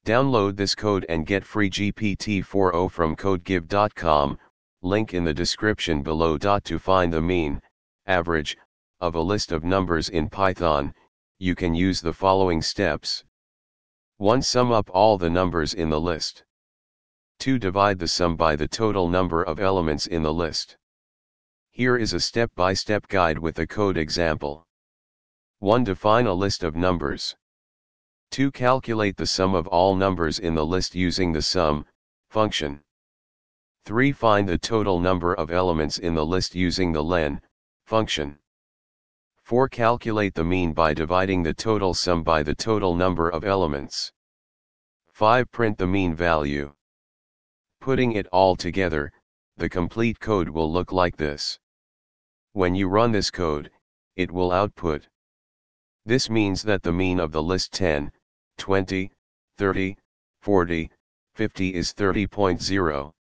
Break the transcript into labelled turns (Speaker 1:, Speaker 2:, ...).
Speaker 1: Download this code and get free GPT-4o from codegive.com, link in the description below. To find the mean, average, of a list of numbers in Python, you can use the following steps. 1. Sum up all the numbers in the list. 2. Divide the sum by the total number of elements in the list. Here is a step-by-step guide with a code example. 1. Define a list of numbers. 2. Calculate the sum of all numbers in the list using the sum function. 3. Find the total number of elements in the list using the len function. 4. Calculate the mean by dividing the total sum by the total number of elements. 5. Print the mean value. Putting it all together, the complete code will look like this. When you run this code, it will output. This means that the mean of the list 10, 20, 30, 40, 50 is 30.0.